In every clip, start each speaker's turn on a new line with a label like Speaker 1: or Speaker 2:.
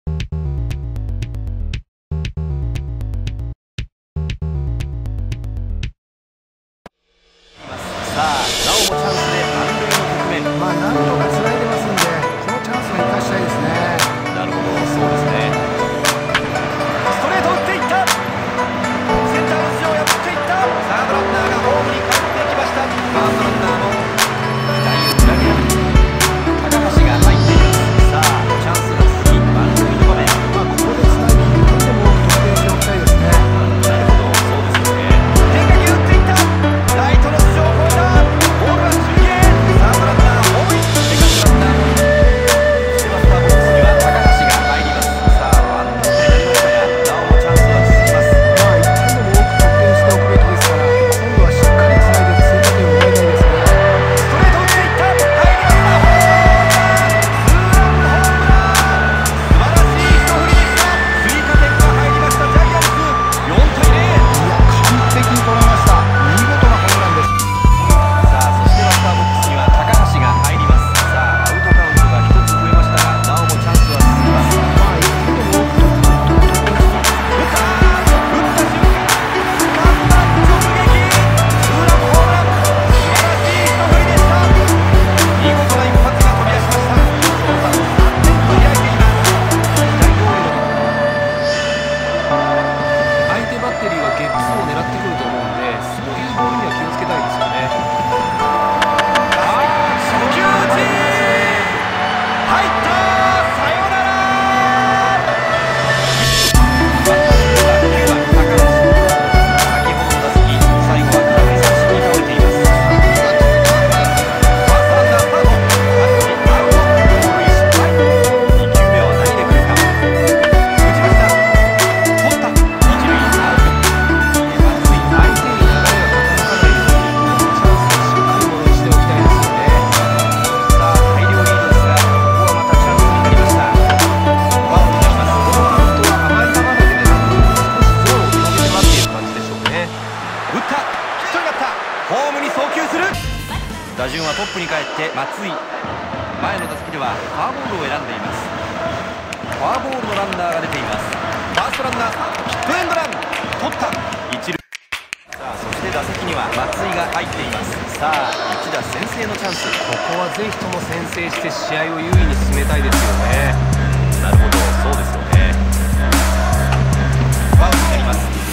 Speaker 1: さあなおもチャンスで満塁の局面。
Speaker 2: なんとかつないでますんで、このチャンスを生かしたいですね。
Speaker 1: なるほど、そうですね。ストレート打っていった。センターの頭上を破っていった。サードランナーがホームに帰ってきました。ファーストランナーも期待を裏切らない高橋が入っています。さあチャンスが続き満塁の場面。
Speaker 2: ここでつないで1点でも多く得点しておきたいですね。
Speaker 1: なるほど、そうですよね。変化球打っていった。ライトの頭上を越えた。ボールは中継。サードランナーホームイン。セカンドランナーもそしてバッターボックスには高橋が入ります。さあワンアウトになりましたがなおもチャンスは続きます。
Speaker 2: 1点でも多く得点しておくべきですから、今度はしっかりつないで追加点を奪いたいですね。
Speaker 1: ストレート打っていった。入りました。ツーランホームラン。素晴らしい一振りでした。追加点が入りましたジャイアンツ。4対0。
Speaker 2: 完璧に捉えました。見事なホームランです。
Speaker 1: さあそしてバッターボックスには高橋が入ります。さあアウトカウントが1つ増えましたがなおもチャンスは続きます。打った瞬間看板直撃。ツーランホームラン。素晴らしい一振りでした。見事な一発が飛び出しました。その差を3点と開いています。
Speaker 3: 相手バッテリーはゲッツーを狙ってくると思うので、そういうボールには気をつけたいですよね。
Speaker 1: 初球打ち入った。サヨナラ。バッターボックスは9番高橋。先ほどの打席最後は空振り三振に倒れています。ファーストランナースタート。アウト。盗塁失敗。2球目は何で来るか。打ちました。取った。一塁アウト。
Speaker 3: 相手に流れが傾かないようにチャンスをしっかりものにしておきたいですよね。
Speaker 1: さあ大量リードですがここはまたチャンスになりました。ファウルになります。
Speaker 3: 本当は甘い球だけでなく、少しゾーンを広げて待っている感じでしょうね。
Speaker 1: 打ったヒットになった。ホームに送球する。打順はトップに帰って松井。前の打席ではフォアボールを選んでいます。フォアボールのランナーが出ています。ファーストランナーヒットエンドラン。取った一塁。さあそして打席には松井が入っています。さあ一打先制のチャンス。
Speaker 3: ここはぜひとも先制して試合を優位に進めたいですよね。
Speaker 1: なるほど、そうですよね。ファウルになります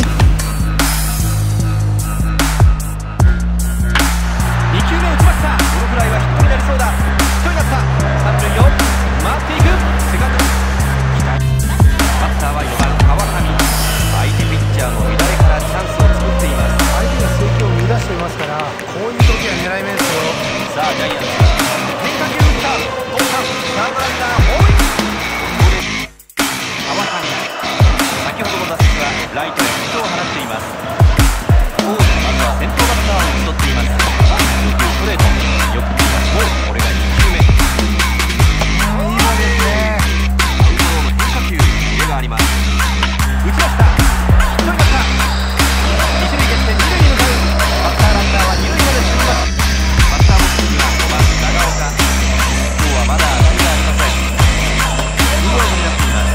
Speaker 1: 。2球目打ちました。このフライはヒットになりそうだ。ヒットになった。三塁を回っていく。セカンド期待。バッターは4番川上。相手ピッチャーの乱れからチャンスを作っています。
Speaker 2: 相手が制球を乱していますから、こういう時は狙い目ですよ。
Speaker 1: さあジャイアンツ変化球打った。取った。サードランナーホームイン。ここで川上。先ほどの打席はライトへヒットを放っています。まずは先頭バッターを打ち取っています。初球ストレートよく見ます。もうこれが2球目。
Speaker 2: いいボールですね。
Speaker 1: アウトローの変化球キレがあります。打ちました。ヒットになった。一塁蹴って二塁に向かう。バッターランナーは二塁まで進みます。バッターボックスには5番長岡。今日はまだ当たりがありません。ツーアウトになっています。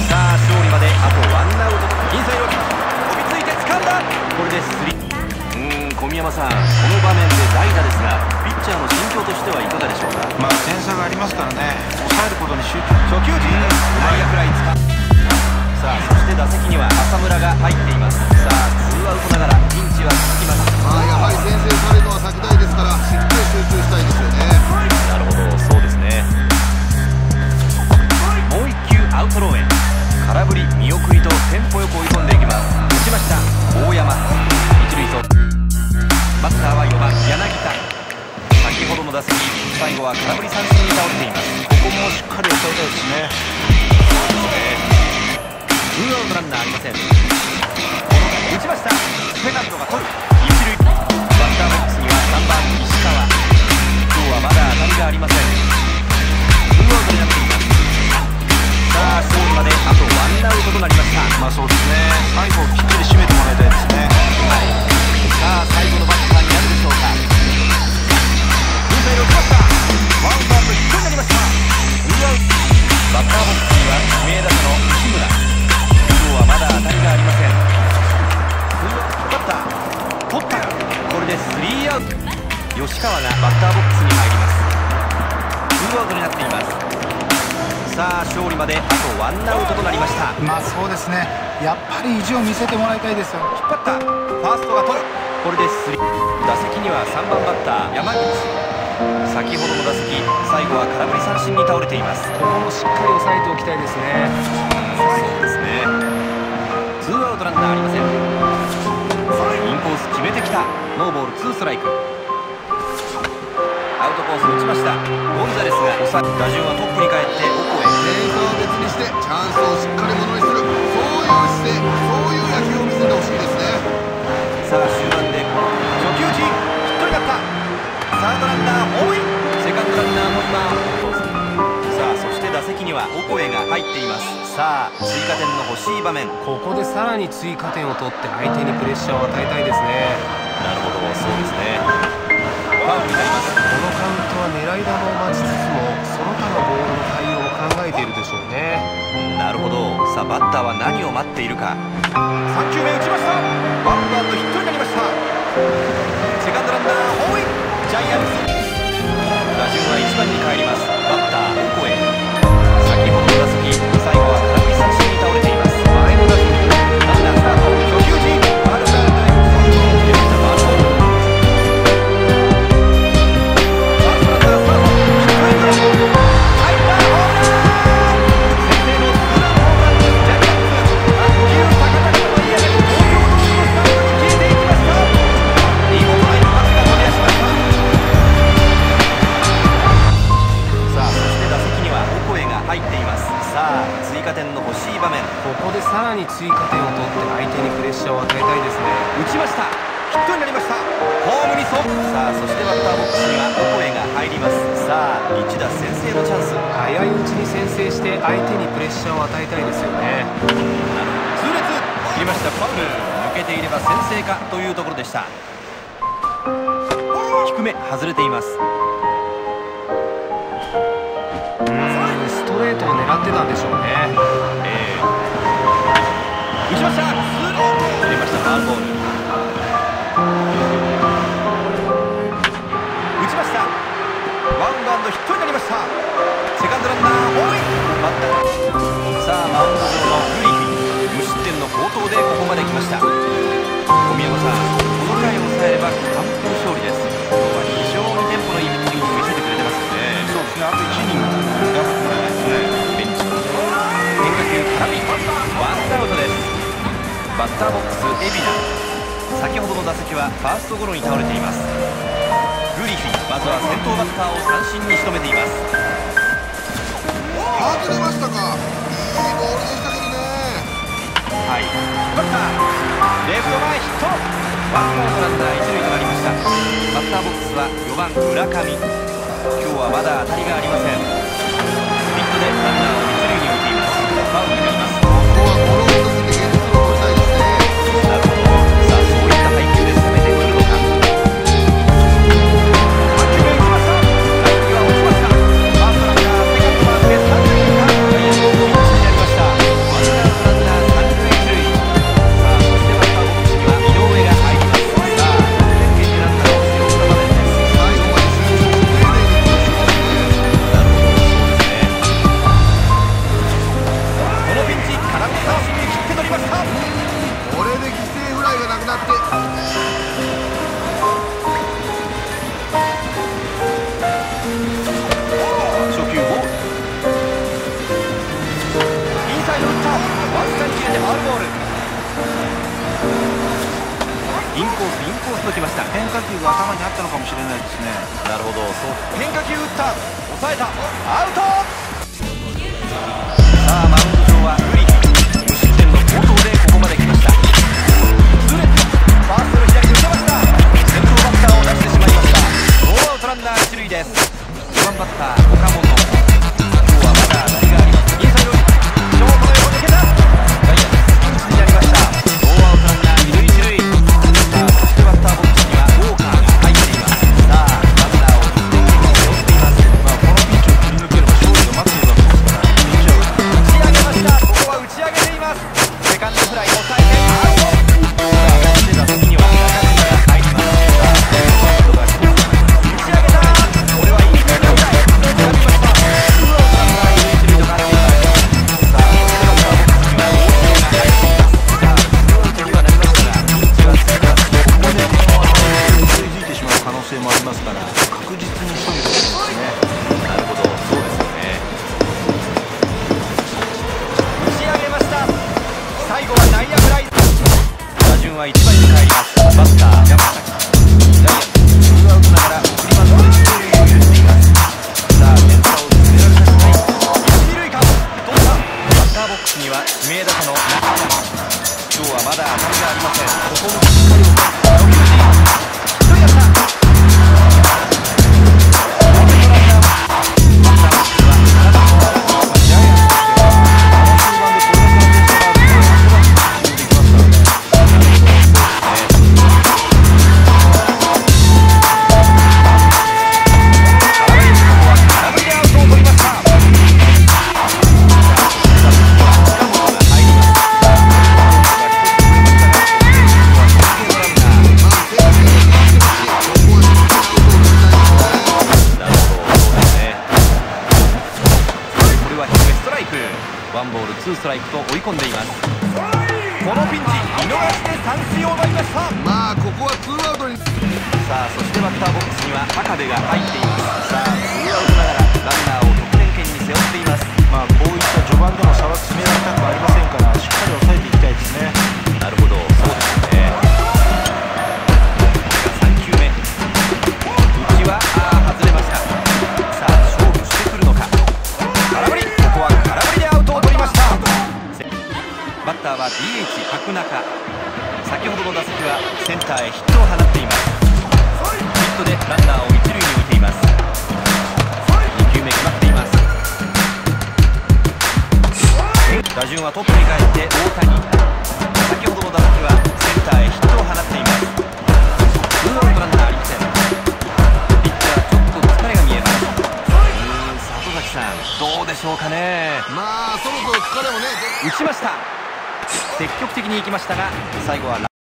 Speaker 1: さあ勝利まであとワンアウト。インサイド飛びついて掴んだ。これでスリー。小宮山さん、この場面で代打ですがピッチャーの心境としてはいかがでしょうか。
Speaker 4: 点差がありますからね、抑えることに集中。
Speaker 1: 初球時内野フライ使う。さあそして打席には浅村が入っています。さあツーアウトながらピンチは続きます。
Speaker 5: やはり先制されるのは先大ですから、しっかり集中したいですよね。
Speaker 1: なるほど、そうですね。もう一球アウトローへ空振り見送りとテンポよく追い込んでいきます。打ちました大山。一塁送。バッターは4番柳田。先ほどの打席最後は空振り三振に倒れています。
Speaker 4: ここもしっかり抑えたいですね。
Speaker 1: ツーアウトランナーありません。打ちました。セカンドが取る。一塁。バッターボックスには3番石川。今日はまだ当たりがありません。ツーアウトになっています。さあ勝利まであとワンアウトとなりました。
Speaker 4: そうですね、最後きっちり締めてもらいたいですね。
Speaker 1: さあ最後のバッターになるでしょうか。インサイド打ちました。ワンバウンドヒットになりました。ツーアウト。バッターボックスには指名打者の西村、今日はまだ当たりがありません。バッター取った、これでスリーアウト。吉川がバッターボックスに入ります。ツーアウトになっています。さあ勝利まであとワンアウトとなりました。
Speaker 2: まあそうですね、やっぱり意地を見せてもらいたいですよ。
Speaker 1: 引っ張った、ファーストが取る、これでスリー。打席には3番バッター山口、先ほどの打席最後は空振り三振に倒れています。
Speaker 3: ここもしっかり抑えておきたいですね。
Speaker 1: そうですね。ツーアウトランナーありません。インコース決めてきた、ノーボールツーストライク。アウトコース打ちました。ゴンザレスが抑え、打順はトップに帰ってオコエ。
Speaker 5: 点差を別にしてチャンスをしっかりものにする、そういう姿勢、そういう野球を見せてほしいですね。
Speaker 1: さあ終盤で初球打ちヒットになった。サードランナーホームイン、セカンドランナーも今。さあそして打席にはオコエが入っています。さあ追加点の欲しい場面。
Speaker 3: ここでさらに追加点を取って相手にプレッシャーを与えたいですね。
Speaker 1: なるほど、そうですね。ファウルになります。
Speaker 3: このカウントは狙い球を待ちつつもその他のボールの対応も考えているでしょうね。
Speaker 1: なるほど。さあバッターは何を待っているか。3球目打ちました。ワンバウンドヒットになりました。セカンドランナーホームイン、ジャイアンツ。打順は1番に帰ります。バッターオコエ、先ほどの打席最後は空振り三振に倒れています。前の打席ランナースタート、初球打ちファウルになる。出ましたファウルボール。ファーストランナースタート、ヒットエンドラン、入ったホームラン。先制のツーランホームラン、ジャイアンツ。追加点の欲しい場面。
Speaker 3: ここでさらに追加点を取って相手にプレッシャーを与えたいですね。
Speaker 1: 打ちました、ヒットになりました。ホームにそさあそしてバッターボックスにはオコエが入ります。さあ一打先制のチャンス。
Speaker 3: 早いうちに先制して相手にプレッシャーを与えたいですよね。
Speaker 1: 痛烈切りました。ファウル、抜けていれば先制かというところでした。低め外れています。
Speaker 3: ストレートを狙ってたんでしょうね。
Speaker 1: 打ちました、ツーラン振りました。ファウルボール。打ちました、ワンバウンドヒットになりました。セカンドランナーホームイン、バッター。さあマウンド上のグリフィン、無失点の好投でここまで来ました。小宮山さん、この回を抑えれば完封勝利です。今日は非常にテンポのいいピッチングを見せてくれてますよね。
Speaker 4: そうですね、あと1イニング頑張ってもらいますね。ベンチの
Speaker 1: 変化球空振り、ワンアウトです。バッターボックス海老名、先ほどの打席はファーストゴロに倒れています。グリフィン、まずは先頭バッターを三振に仕留めています。
Speaker 5: 外れましたか、いいボールでしたけどね。
Speaker 1: はい、バッターレフト前ヒット、ワンアウトランナー一塁となりました。バッターボックスは4番村上、今日はまだ当たりがありません。ミットでランナーを一塁に置いています。ファウルになります。
Speaker 5: ここはゴロを打たせて現実を取りたいですね。
Speaker 1: なるほど。さあそういった配球で攻めてくるのか。8球目打ちました。ライン際落ちました。ファーストランナーセカンド回って三塁にジャイアンツのピンチになりました。ワンアウトランナー三塁一塁。さあそしてバッターボックスには井上が入ります。さあ得点圏にランナーを背負った場面です。
Speaker 5: 最後まで集中して丁寧にプレーしてますね。
Speaker 1: なるほど、そうですね。このピンチ空振り三振に切って取りました。
Speaker 5: これで犠牲フライがなくなって、
Speaker 1: 初球ボール、インサイド打った、わずかに切れてファウルボール。インコースときました。
Speaker 4: 変化球が頭にあったのかもしれないですね。
Speaker 1: なるほど、そう変化球打った、抑えた、アウト。さあマウンド上はグリフィン、無失点の好投でここまで来ました。痛烈、ファーストの左に打ちました。先頭バッターを出してしまいました。ノーアウトランナー一塁です。4番バッター岡本、今日はまだ当たりがあります。インサイド、ショートの横抜けた。ジャイアンツピンチになりました。ノーアウトランナー二塁一塁。さあそしてバッターボックスにはウォーカーが入っています。さあランナーを1点に背負っています。
Speaker 4: このピンチを切り抜ければ勝利が待
Speaker 1: 順は1番に帰ります。バッター山崎。ジャイアンツツーアウトながら送りバントで出塁を許しています。さあ点差を詰められたくない。一二塁間どうだ。バッターボックスには指名打者の中山。今日はまだ当たりがありません。ここもしっかり6球一人安田。ワンボールツーストライクと追い込んでいます。このピンチ見逃して三振を奪いました。
Speaker 5: まあここはツーアウトに。
Speaker 1: さあそしてバッターボックスには高部が入っています。さあツーアウトながらランナーを得点圏に背負っています。
Speaker 3: まあこういった序盤でも差は詰められたくありませんからしっかり抑えていきたいですね。
Speaker 1: なるほど、そうですね。3球目内は外れました。さあ勝負してくるのか。空振り、ここは空振りでアウトを取りました。バッターは DH 角中。先ほどの打席はセンターへヒットを放っています。ヒットでランナーを一塁に置いています。2球目決まっています。打順はトップに帰って大谷。先ほどの打席はセンターへヒットを放っています。ツーアウトランナーありません。ピッチャーちょっと疲れが見えます。里崎さんどうでしょうかね。
Speaker 5: まあそろそろ疲れもね。
Speaker 1: 打ちました。積極的に行きましたが最後は